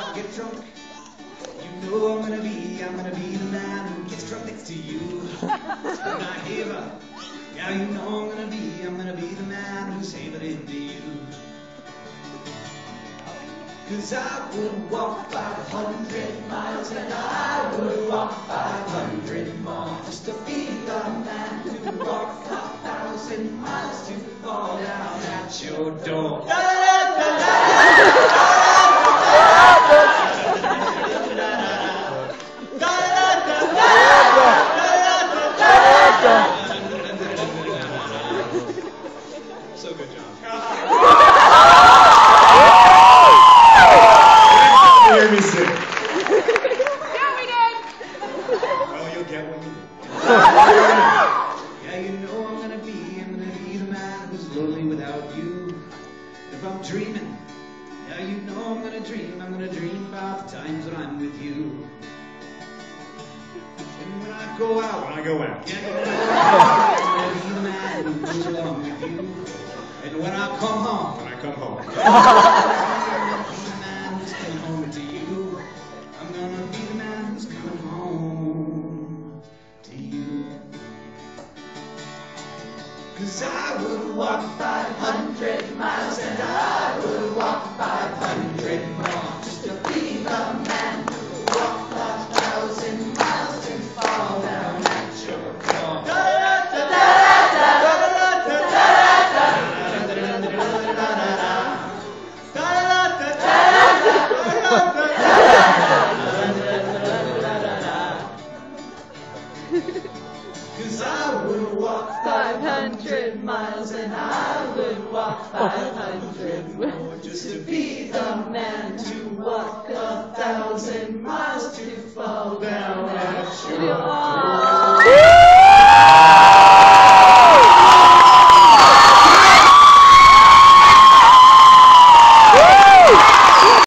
I get drunk, you know I'm gonna be the man who gets drunk next to you. When I heaver, yeah, you know I'm gonna be the man who's having into you. 'Cause I would walk 500 miles and I would walk 500 more just to be the man who walked 1,000 miles to fall down at your door. So good, John. Hear me sing. Yeah, we did. Well, you'll get what you do. Yeah, you know I'm gonna be the man who's lonely without you. If I'm dreaming, yeah, you know I'm gonna dream about the times when I'm with you. And when I go out, yeah, you know I'm gonna be the man who goes along with you. And when I come home, I'm gonna be the man who's coming home to you. I'm gonna be the man who's coming home to you. 'Cause I would walk 500 miles and I would walk 500 more just to be the man who walked 1,000 miles to fall down at your door. Cause I would walk 500 miles and I would walk 500 more just to be the man to walk 1,000 miles to fall down at your door.